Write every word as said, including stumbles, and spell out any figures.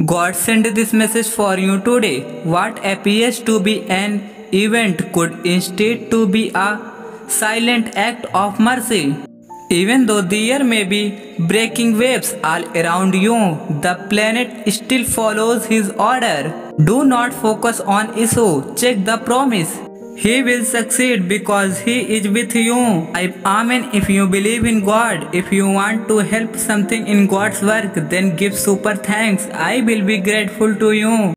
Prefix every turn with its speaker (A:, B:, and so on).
A: God sent this message for you today. What appears to be an event could instead to be a silent act of mercy. Even though the air may be breaking waves all around you, the planet still follows his order. Do not focus on issue, check the promise. He will succeed because he is with you. I Amen. If you believe in God, if you want to help something in God's work, then give super thanks. I will be grateful to you.